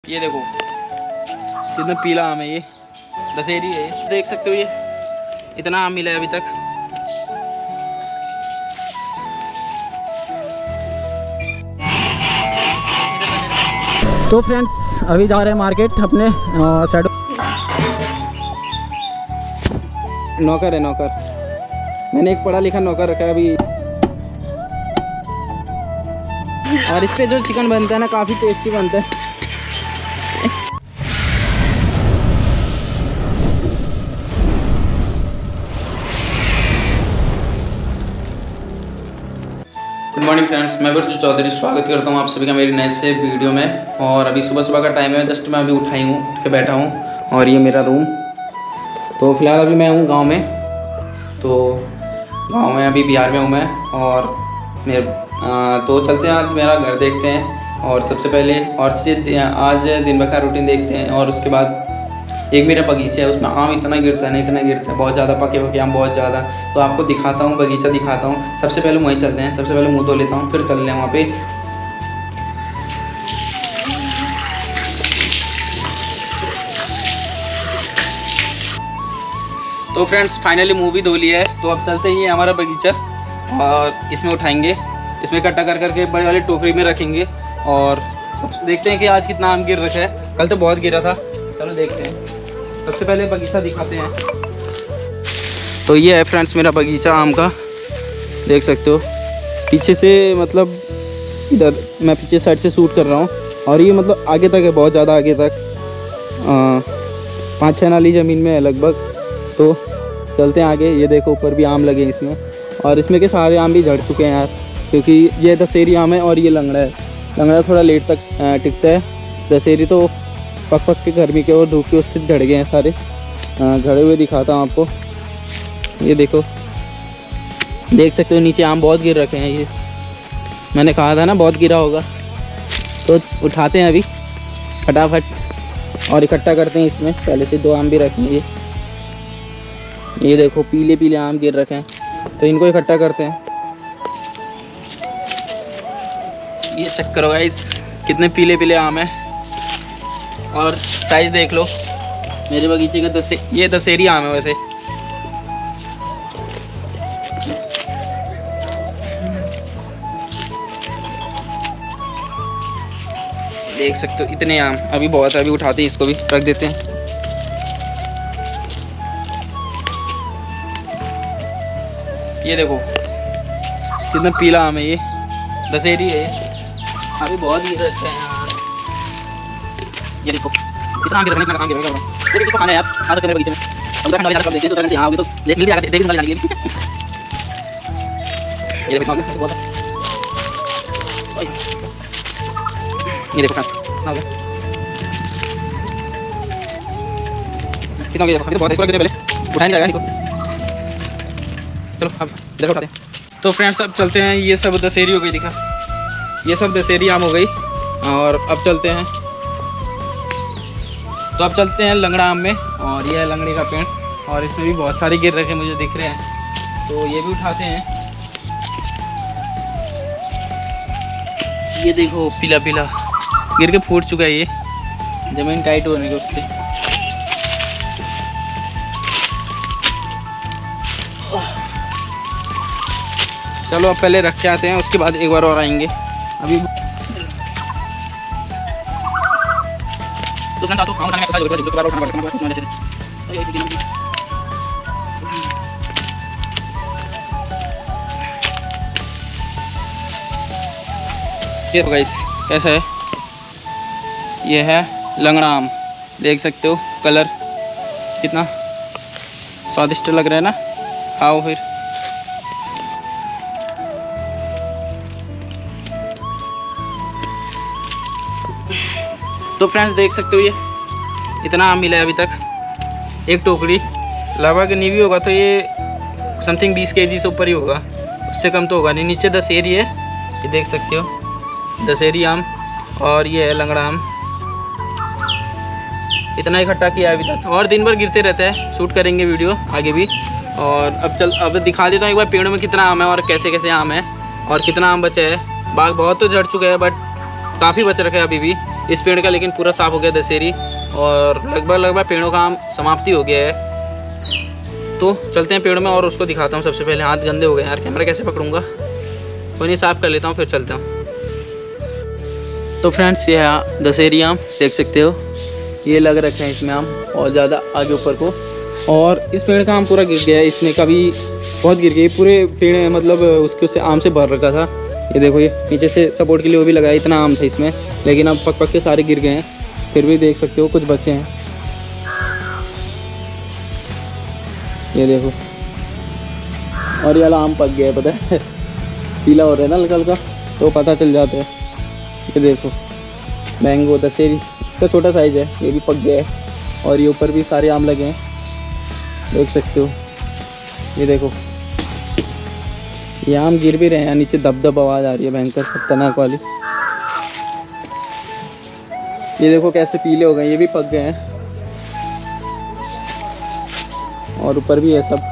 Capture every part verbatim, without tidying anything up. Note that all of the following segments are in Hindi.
ये देखो कितना पीला आम है, ये दशहरी है, देख सकते हो। ये इतना आम मिला है अभी तक। तो फ्रेंड्स अभी जा रहे हैं मार्केट अपने साइड। नौकर है नौकर, मैंने एक पढ़ा लिखा नौकर रखा है अभी। और इस पे जो चिकन बनता है ना, काफ़ी टेस्टी बनता है। गुड मॉर्निंग फ्रेंड्स, मैं बिरजू चौधरी स्वागत करता हूँ आप सभी का मेरी नए से वीडियो में। और अभी सुबह सुबह का टाइम है, जस्ट मैं अभी उठाई हूँ, उठ के बैठा हूँ। और ये मेरा रूम। तो फिलहाल अभी मैं हूँ गांव में। तो गांव में अभी बिहार में हूँ मैं। और मेरे तो चलते हैं, आज मेरा घर देखते हैं। और सबसे पहले और चीज़, आज दिन भर का रूटीन देखते हैं। और उसके बाद एक मेरा बगीचा है, उसमें आम इतना गिरता है ना, इतना गिरता है, बहुत ज़्यादा पके पके आम, बहुत ज़्यादा। तो आपको दिखाता हूँ, बगीचा दिखाता हूँ। सबसे पहले वहीं चलते हैं, सबसे पहले मुँह धो लेता हूँ, फिर चल रहे हैं वहाँ पे। तो फ्रेंड्स फाइनली मुँह भी धो लिया है। तो अब चलते ही हमारा बगीचा, और इसमें उठाएंगे, इसमें इकट्ठा कर करके बड़े वाली टोकरी में रखेंगे। और सब देखते हैं कि आज कितना आम गिर रखा है। कल तो बहुत गिरा था, चलो देखते हैं। सबसे पहले बगीचा दिखाते हैं। तो ये है फ्रेंड्स मेरा बगीचा आम का, देख सकते हो। पीछे से मतलब इधर मैं पीछे साइड से शूट कर रहा हूँ। और ये मतलब आगे तक है, बहुत ज़्यादा आगे तक, पाँच छः नाली ज़मीन में है लगभग। तो चलते हैं आगे। ये देखो ऊपर भी आम लगे हैं इसमें। और इसमें के सारे आम भी झड़ चुके हैं यार, क्योंकि ये दशहरी आम है और ये लंगड़ा है। लंगड़ा थोड़ा लेट तक टिकता है, दशहरी तो पक पक के गर्मी के और धूप के उससे झड़ गए हैं सारे। झड़े हुए दिखाता हूँ आपको। ये देखो, देख सकते हो नीचे आम बहुत गिर रखे हैं। ये मैंने कहा था ना बहुत गिरा होगा। तो उठाते हैं अभी फटाफट और इकट्ठा करते हैं। इसमें पहले से दो आम भी रखे हैं। ये ये देखो पीले पीले आम गिर रखे हैं, तो इनको इकट्ठा करते हैं। ये चेक करो गाइस, कितने पीले पीले आम हैं। और साइज देख लो मेरे बगीचे का। दसे ये दशहरी आम है वैसे। देख सकते हो इतने आम, अभी बहुत है। अभी उठाते हैं, इसको भी रख देते हैं। ये देखो कितना पीला आम है, ये दशहरी है। अभी बहुत गिर रखे हैं यार। ये देखो कितना आम गिर रखने का काम गिर रहा है। वो किसको खाना है यार, आ सकते हैं बगीचे में। अब ठंडा भी कर देते हैं, तो ठंडा यहाँ आओगे तो देख लीजिए, आगे देख निकल जाएंगे। ये देखो कितना बहुत है। ये देखो कितना हो गया, कितना हो गया, बहुत है। इसको कितने पहले उठाने जाएगा इसको। चलो अब इधर उठाते हैं। तो फ्रेंड्स अब चलते हैं। ये सब दशहरी हो गई, दिखा, ये सब दशहरी आम हो गई। और अब चलते हैं, तो अब चलते हैं लंगड़ा आम में। और ये है लंगड़े का पेड़, और इसमें भी बहुत सारे गिर रखे मुझे दिख रहे हैं। तो ये भी उठाते हैं। ये देखो पीला पीला गिर के फूट चुका है, ये जमीन टाइट होने के उससे। चलो अब पहले रख के आते हैं, उसके बाद एक बार और आएंगे। अभी तो फ्रेंड्स, खाना खाने का जो जो बार उठाना पड़ता है। ये तो गाइस कैसा है, ये है लंगड़ा आम, देख सकते हो। कलर कितना स्वादिष्ट लग रहा है ना, खाओ फिर। तो फ्रेंड्स देख सकते हो, ये इतना आम मिला है अभी तक। एक टोकरी लगभग नहीं भी होगा तो ये समथिंग बीस के जी से ऊपर ही होगा, उससे कम तो होगा नहीं। नीचे दशहरी है, ये देख सकते हो, दशहरी आम। और ये है लंगड़ा आम। इतना इकट्ठा किया अभी तक, और दिन भर गिरते रहता है। शूट करेंगे वीडियो आगे भी। और अब चल अब दिखा देता हूँ एक बार पेड़ों में कितना आम है और कैसे कैसे आम है और कितना आम बचा है। बाग बहुत तो झड़ चुके हैं, बट काफ़ी बच रखे हैं अभी भी। इस पेड़ का लेकिन पूरा साफ हो गया दशहरी, और लगभग लगभग पेड़ों का काम समाप्ति हो गया है। तो चलते हैं पेड़ में और उसको दिखाता हूँ। सबसे पहले हाथ गंदे हो गए यार, कैमरा कैसे पकड़ूंगा, कोई नहीं साफ़ कर लेता हूँ फिर चलता हूँ। तो फ्रेंड्स ये दशहरी आम देख सकते हो, ये लग रखे हैं इसमें आम और ज़्यादा आगे ऊपर को, और इस पेड़ का आम पूरा गिर गया है, इसने कभी बहुत गिर गई पूरे पेड़, मतलब उसके उससे आम से भर रखा था। ये देखो ये नीचे से सपोर्ट के लिए वो भी लगाया, इतना आम था इसमें, लेकिन अब पक पक के सारे गिर गए हैं। फिर भी देख सकते हो कुछ बचे हैं, ये देखो। और ये वाला आम पक गया है, पता है पीला हो रहा है ना हल्का हल्का, तो पता चल जाता है। ये देखो मैंगो दशहरी, इसका छोटा साइज़ है, ये भी पक गया है। और ये ऊपर भी सारे आम लगे हैं, देख सकते हो। ये देखो ये आम गिर भी रहे हैं, नीचे दब दब आवाज़ आ रही है भयंकर खतरनाक वाली। ये देखो कैसे पीले हो गए, ये भी पक गए हैं, और ऊपर भी है सब।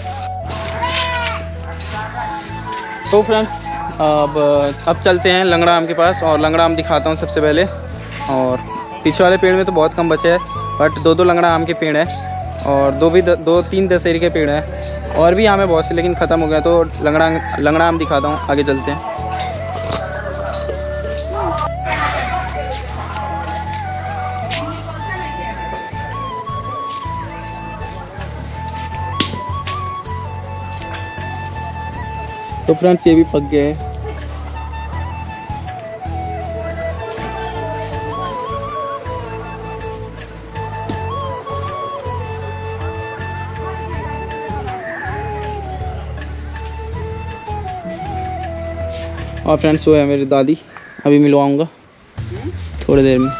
तो फ्रेंड्स अब अब चलते हैं लंगड़ा आम के पास, और लंगड़ा आम दिखाता हूँ सबसे पहले। और पीछे वाले पेड़ में तो बहुत कम बचे हैं, बट दो दो लंगड़ा आम के पेड़ हैं, और दो भी द, दो तीन दशहरी के पेड़ हैं, और भी आम है बहुत से, लेकिन ख़त्म हो गया। तो लंगड़ा लंगड़ा आम दिखाता हूँ, आगे चलते हैं। तो फ्रेंड्स ये भी पक गए हैं। और फ्रेंड्स वो है मेरी दादी, अभी मिलवाऊंगा थोड़ी देर में।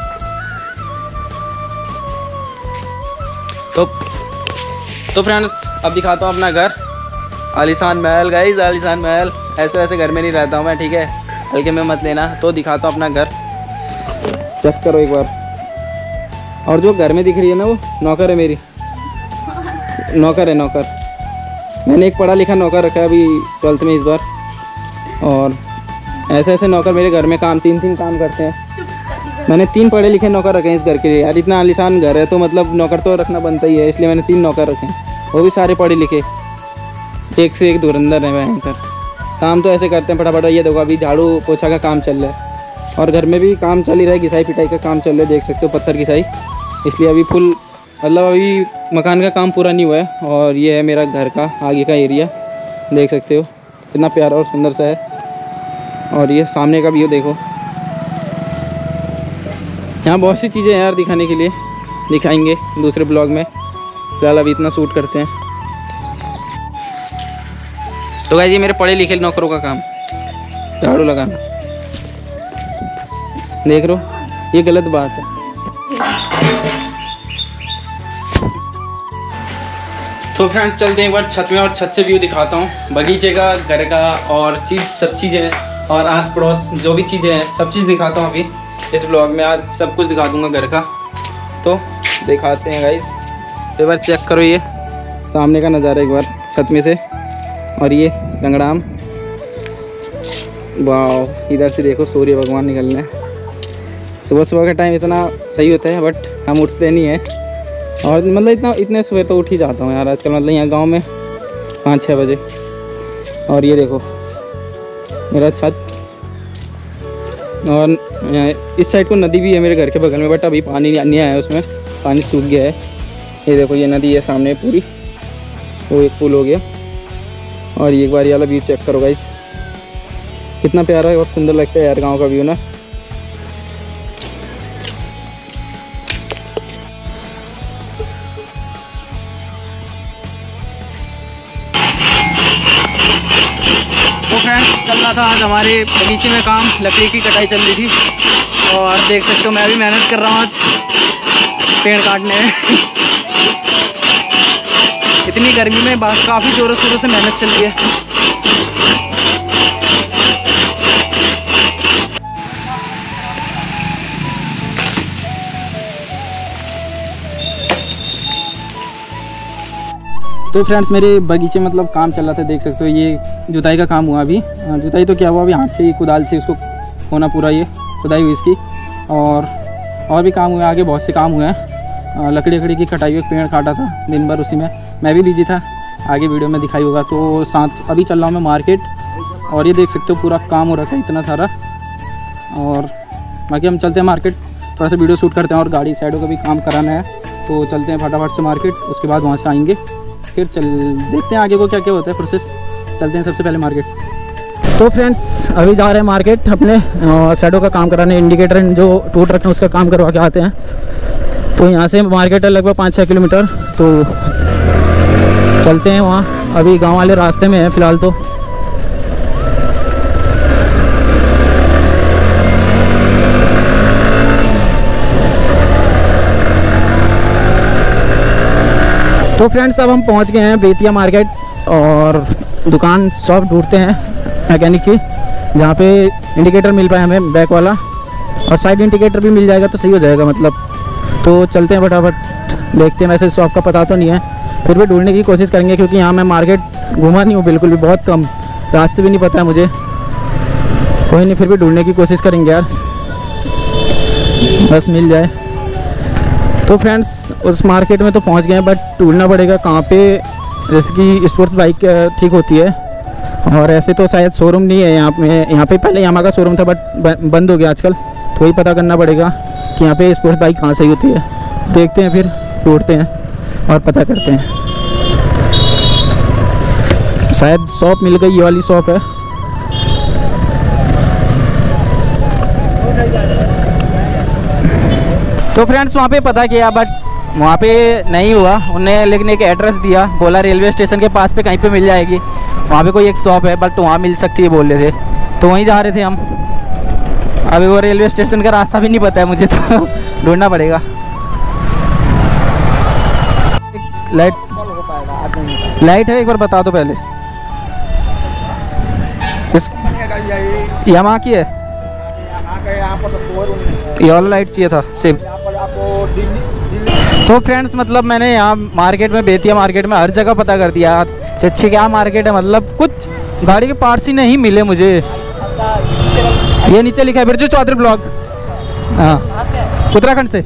तो तो फ्रेंड्स अब दिखाता हूँ अपना घर, आलीशान महल। गाइस आलीशान महल, ऐसे वैसे घर में नहीं रहता हूँ मैं, ठीक है, हल्के में मत लेना। तो दिखाता हूँ अपना घर, चेक करो एक बार। और जो घर में दिख रही है ना वो नौकर है मेरी, नौकर है नौकर। मैंने एक पढ़ा लिखा नौकर रखा है अभी ट्वेल्थ में इस बार, और ऐसे ऐसे नौकर मेरे घर में काम तीन तीन काम करते हैं। मैंने तीन पढ़े लिखे नौकर रखे हैं इस घर के लिए यार, इतना आलीशान घर है तो मतलब नौकर तो रखना बनता ही है, इसलिए मैंने तीन नौकर रखे हैं, वो भी सारे पढ़े लिखे, एक से एक धुरंधर है भयंकर। काम तो ऐसे करते हैं फटाफट। ये देखो अभी झाड़ू पोछा का काम चल रहा है, और घर में भी काम चल ही रहा है, घिसाई पिटाई का काम चल रहा है, देख सकते हो पत्थर घिसाई, इसलिए अभी फुल मतलब अभी मकान का काम पूरा नहीं हुआ है। और ये है मेरा घर का आगे का एरिया, देख सकते हो कितना प्यारा और सुंदर सा है। और ये सामने का व्यू देखो, यहाँ बहुत सी चीज़ें हैं यार दिखाने के लिए, दिखाएंगे दूसरे ब्लॉग में, फिलहाल अभी इतना शूट करते हैं। तो गाइस ये मेरे पढ़े लिखे नौकरों का काम, झाड़ू लगाना, देख रो, ये गलत बात है। तो फ्रेंड्स चलते हैं एक बार छत में, और छत से व्यू दिखाता हूँ बगीचे का, घर का, और चीज़ सब चीज़ें, और आस पड़ोस जो भी चीज़ें हैं सब चीज़ दिखाता हूँ अभी इस ब्लॉग में। आज सब कुछ दिखा दूँगा घर का, तो दिखाते हैं गाइस। एक बार चेक करो ये सामने का नज़ारा एक बार छत में से, और ये लंगड़ा आम, वाह, इधर से देखो सूर्य भगवान निकलना है। सुबह सुबह का टाइम इतना सही होता है, बट हम उठते नहीं हैं, और मतलब इतना इतने सुबह तो उठ ही जाता हूँ यार आजकल, मतलब यहाँ गांव में पाँच छः बजे। और ये देखो मेरा छत, और इस साइड को नदी भी है मेरे घर के बगल में, बट अभी पानी नहीं आया उसमें, पानी सूख गया है। ये देखो ये नदी है सामने पूरी, वो एक पुल हो गया। और एक बार ये वाला व्यू चेक करो गाइस, कितना प्यारा और सुंदर लगता है यार गांव का व्यू ना। तो फ्रेंड्स चल रहा था आज हमारे बगीचे में काम, लकड़ी की कटाई चल रही थी, और देख सकते हो मैं भी मेहनत कर रहा हूँ आज पेड़ काटने में। इतनी गर्मी में बात काफ़ी ज़ोरों शोरों से मेहनत चल रही है। तो फ्रेंड्स मेरे बगीचे मतलब काम चल रहा था, देख सकते हो ये जुताई का काम हुआ अभी। जुताई तो क्या हुआ अभी, हाथ से ही कुदाल से इसको होना पूरा, ये खुदाई हुई इसकी, और और भी काम हुए, आगे बहुत से काम हुए हैं। लकड़ी लकड़ी की कटाई हुई, पेड़ काटा था दिन भर, उसी में मैं भी बिजी था, आगे वीडियो में दिखाई होगा। तो साथ अभी चल रहा हूँ मैं मार्केट, और ये देख सकते हो पूरा काम हो रखा है इतना सारा। और बाकी हम चलते हैं मार्केट, थोड़ा सा वीडियो शूट करते हैं और गाड़ी साइडों का भी काम कराना है। तो चलते हैं फटाफट से मार्केट, उसके बाद वहाँ से आएंगे, फिर चल देखते हैं आगे को क्या क्या होता है प्रोसेस। चलते हैं सबसे पहले मार्केट। तो फ्रेंड्स अभी जा रहे हैं मार्केट अपने साइडों का काम कराने, इंडिकेटर जो टूट रखे हैं उसका काम करवा के आते हैं। तो यहाँ से मार्केट है लगभग पाँच छः किलोमीटर, तो चलते हैं वहाँ। अभी गांव वाले रास्ते में हैं फ़िलहाल तो। तो फ्रेंड्स अब हम पहुँच गए हैं बेतिया मार्केट, और दुकान शॉप ढूंढते हैं मैकेनिक की जहाँ पे इंडिकेटर मिल पाए हमें बैक वाला, और साइड इंडिकेटर भी मिल जाएगा तो सही हो जाएगा मतलब। तो चलते हैं फटाफट, देखते हैं। वैसे शॉप का पता तो नहीं है, फिर भी ढूंढने की कोशिश करेंगे, क्योंकि यहाँ मैं मार्केट घूमा नहीं हूँ बिल्कुल भी, बहुत कम, रास्ते भी नहीं पता है मुझे। कोई नहीं, फिर भी ढूंढने की कोशिश करेंगे यार, बस मिल जाए। तो फ्रेंड्स उस मार्केट में तो पहुँच गए हैं, बट ढूंढना पड़ेगा कहाँ पे जैसे कि स्पोर्ट्स बाइक ठीक होती है। और ऐसे तो शायद शोरूम नहीं है यहाँ पे, यहाँ पे पहले यामाहा का शोरूम था बट बंद हो गया आजकल। तो वही पता करना पड़ेगा कि यहाँ पे स्पोर्ट्स बाइक कहाँ सही होती है। देखते हैं, फिर ढूंढते हैं और पता करते हैं। शायद शॉप मिल गई, ये वाली शॉप है। तो फ्रेंड्स वहाँ पे पता किया, बट वहाँ पे नहीं हुआ। उन्हें लेकिन एक एड्रेस दिया, बोला रेलवे स्टेशन के पास पे कहीं पे मिल जाएगी, वहाँ पे कोई एक शॉप है, बट वहाँ मिल सकती है बोल रहे थे। तो वहीं जा रहे थे हम। अभी वो रेलवे स्टेशन का रास्ता भी नहीं पता है मुझे, तो ढूंढना पड़ेगा। लाइट लाइट है, एक बार बता दो पहले। इस यामाहा की है, ये वाला लाइट चाहिए था सिर्फ। तो फ्रेंड्स मतलब मैंने यहाँ मार्केट में, बेतिया मार्केट में हर जगह पता कर दिया। अच्छी क्या मार्केट है, मतलब कुछ गाड़ी के पार्ट्स ही नहीं मिले मुझे। ये नीचे लिखा है बिरजू चौधरी ब्लॉक, हाँ उत्तराखंड से।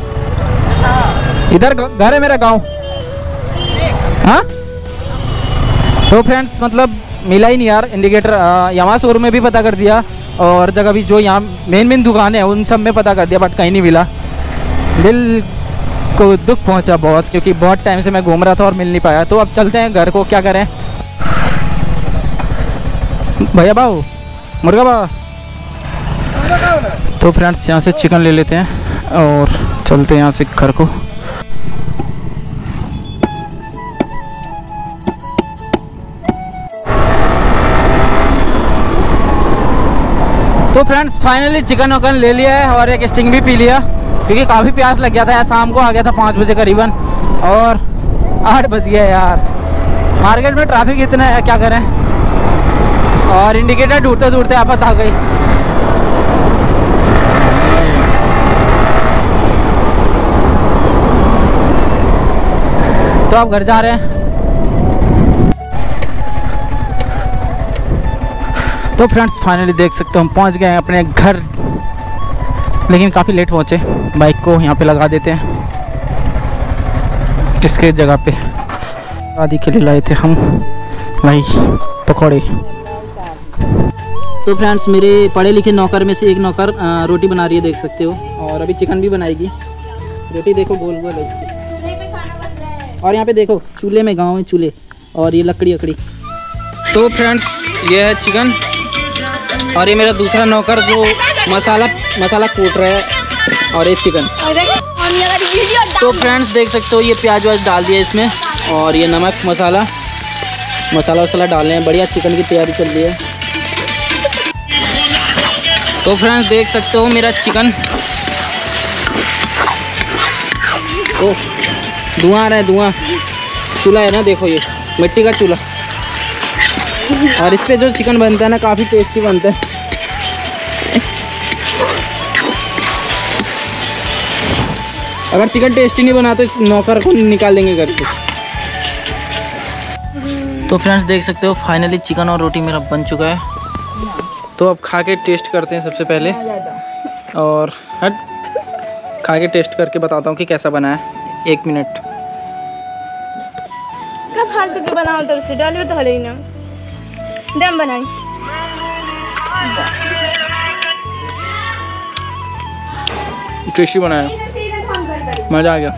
इधर घर है मेरा गांव। हाँ तो फ्रेंड्स मतलब मिला ही नहीं यार इंडिकेटर। यामाहा शोरूम में भी पता कर दिया, और जगह भी जो यहाँ मेन मेन दुकानें हैं उन सब में पता कर दिया, बट कहीं नहीं मिला। दिल को दुख पहुंचा बहुत, क्योंकि बहुत टाइम से मैं घूम रहा था और मिल नहीं पाया। तो अब चलते हैं घर को, क्या करें। भैया बाबू, मुर्गा बाबा। तो फ्रेंड्स यहाँ से चिकन ले लेते हैं और चलते हैं यहाँ से घर को। तो फ्रेंड्स फाइनली चिकन वकन ले लिया है और एक स्टिंग भी पी लिया, क्योंकि काफ़ी प्यास लग गया था यार। शाम को आ गया था पाँच बजे करीबन, और आठ बज गया यार। मार्केट में ट्रैफिक इतना है, क्या करें। और इंडिकेटर ढूंढते ढूंढते आफत आ गई। तो अब घर जा रहे हैं। तो फ्रेंड्स फाइनली देख सकते हो हम पहुंच गए हैं अपने घर, लेकिन काफ़ी लेट पहुंचे। बाइक को यहाँ पे लगा देते हैं इसके जगह पे। आदि के लिए लाए थे हम भाई पकौड़े। तो फ्रेंड्स मेरे पढ़े लिखे नौकर में से एक नौकर रोटी बना रही है, देख सकते हो। और अभी चिकन भी बनाएगी। रोटी देखो गोल गोल है इसकी। और यहाँ पे देखो चूल्हे में, गाँव में चूल्हे, और ये लकड़ी लकड़ी। तो फ्रेंड्स ये है चिकन, और ये मेरा दूसरा नौकर जो मसाला मसाला कूट रहा है, और ये चिकन। तो फ्रेंड्स देख सकते हो ये प्याज व्याज डाल दिया इसमें, और ये नमक मसाला मसाला वसाला डाल रहे हैं। बढ़िया चिकन की तैयारी चल रही है। तो फ्रेंड्स देख सकते हो मेरा चिकन, ओ धुआं आ रहा है, धुआं। चूल्हा है ना, देखो ये मिट्टी का चूल्हा, और इस पे जो चिकन बनता है ना काफ़ी टेस्टी बनता है। अगर चिकन टेस्टी नहीं बना तो इस नौकर को निकाल देंगे घर से। तो फ्रेंड्स देख सकते हो फाइनली चिकन और रोटी मेरा बन चुका है। तो अब खा के टेस्ट करते हैं सबसे पहले। और हट खा के टेस्ट करके बताता हूँ कि कैसा बना है। एक मिनट। क्या फालतू के बनाओ तो से डालियो तो हले ही ना दम बनाई। टेस्टी बनाया, मज़ा आ गया।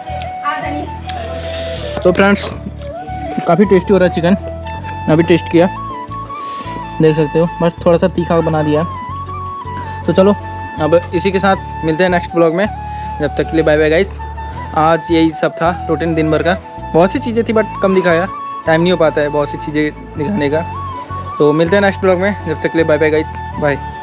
तो फ्रेंड्स काफ़ी टेस्टी हो रहा है चिकन, अभी टेस्ट किया, देख सकते हो। बस थोड़ा सा तीखा बना दिया। तो चलो अब इसी के साथ मिलते हैं नेक्स्ट ब्लॉग में। जब तक के लिए बाय बाय गाइस। आज यही सब था रूटीन दिन भर का। बहुत सी चीज़ें थी बट कम दिखाया, टाइम नहीं हो पाता है बहुत सी चीज़ें दिखाने का। तो मिलते हैं नेक्स्ट ब्लॉग में, जब तक के लिए बाय बाय गाइस, बाय।